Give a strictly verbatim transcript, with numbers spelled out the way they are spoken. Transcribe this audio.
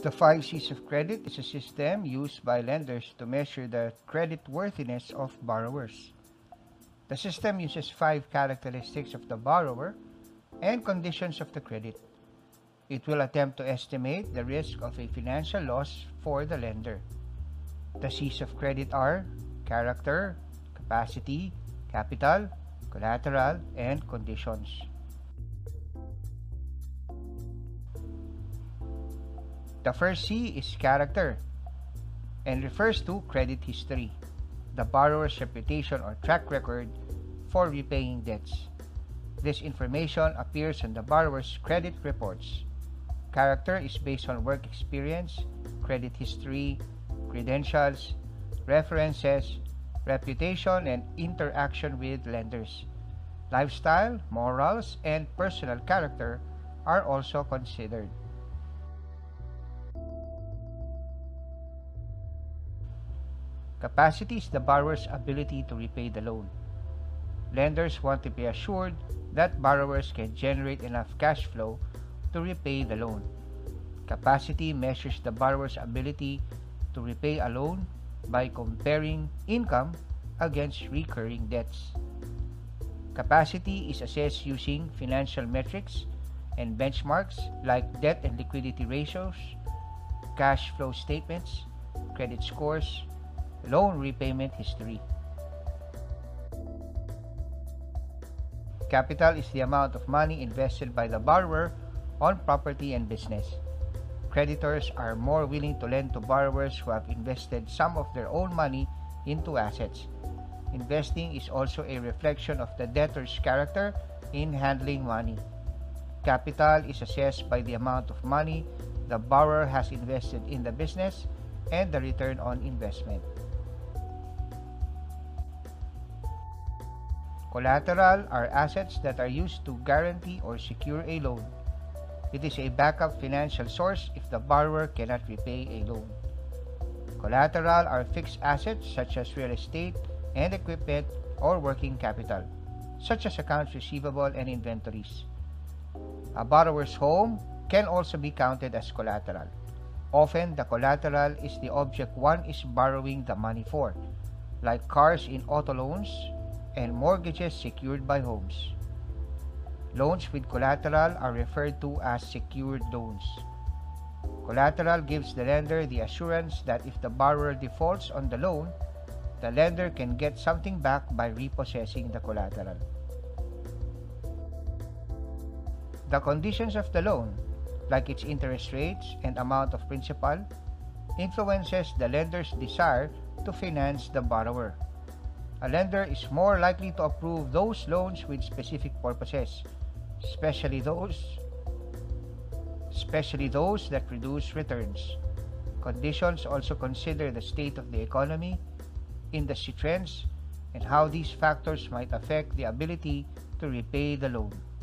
The five C's of credit is a system used by lenders to measure the creditworthiness of borrowers. The system uses five characteristics of the borrower and conditions of the credit. It will attempt to estimate the risk of a financial loss for the lender. The C's of credit are character, capacity, capital, collateral, and conditions. The first C is character and refers to credit history, the borrower's reputation or track record for repaying debts. This information appears on the borrower's credit reports. Character is based on work experience, credit history, credentials, references, reputation, and interaction with lenders. Lifestyle, morals, and personal character are also considered. Capacity is the borrower's ability to repay the loan. Lenders want to be assured that borrowers can generate enough cash flow to repay the loan. Capacity measures the borrower's ability to repay a loan by comparing income against recurring debts. Capacity is assessed using financial metrics and benchmarks like debt and liquidity ratios, cash flow statements, credit scores, loan repayment history. Capital is the amount of money invested by the borrower on property and business. Creditors are more willing to lend to borrowers who have invested some of their own money into assets. Investing is also a reflection of the debtor's character in handling money. Capital is assessed by the amount of money the borrower has invested in the business and the return on investment. Collateral are assets that are used to guarantee or secure a loan. It is a backup financial source if the borrower cannot repay a loan. Collateral are fixed assets such as real estate and equipment or working capital, such as accounts receivable and inventories. A borrower's home can also be counted as collateral. Often, the collateral is the object one is borrowing the money for, like cars in auto loans and mortgages secured by homes. Loans with collateral are referred to as secured loans. Collateral gives the lender the assurance that if the borrower defaults on the loan, the lender can get something back by repossessing the collateral. The conditions of the loan, like its interest rates and amount of principal, influences the lender's desire to finance the borrower. A lender is more likely to approve those loans with specific purposes, especially those, especially those that produce returns. Conditions also consider the state of the economy, industry trends, and how these factors might affect the ability to repay the loan.